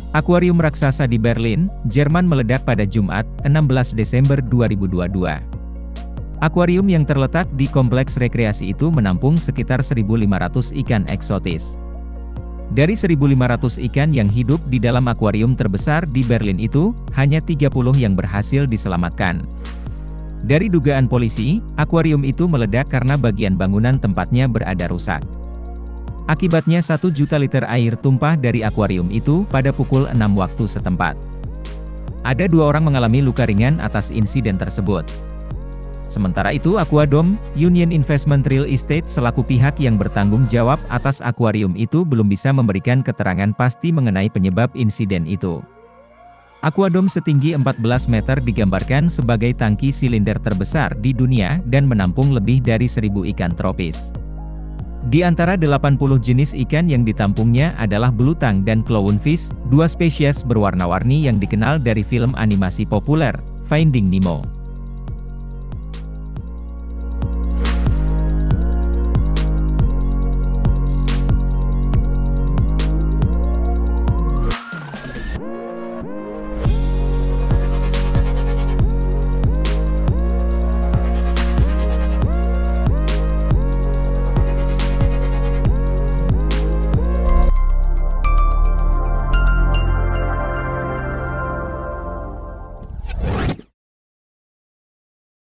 Akuarium raksasa di Berlin, Jerman meledak pada Jumat, 16 Desember 2022. Akuarium yang terletak di kompleks rekreasi itu menampung sekitar 1.500 ikan eksotis. Dari 1.500 ikan yang hidup di dalam akuarium terbesar di Berlin itu, hanya 30 yang berhasil diselamatkan. Dari dugaan polisi, akuarium itu meledak karena bagian bangunan tempatnya berada rusak. Akibatnya 1 juta liter air tumpah dari akuarium itu pada pukul 6 waktu setempat. Ada 2 orang mengalami luka ringan atas insiden tersebut. Sementara itu Aquadome, Union Investment Real Estate selaku pihak yang bertanggung jawab atas akuarium itu belum bisa memberikan keterangan pasti mengenai penyebab insiden itu. Aquadome setinggi 14 meter digambarkan sebagai tangki silinder terbesar di dunia dan menampung lebih dari 1.000 ikan tropis. Di antara 80 jenis ikan yang ditampungnya adalah belutang dan clownfish, 2 spesies berwarna-warni yang dikenal dari film animasi populer, Finding Nemo.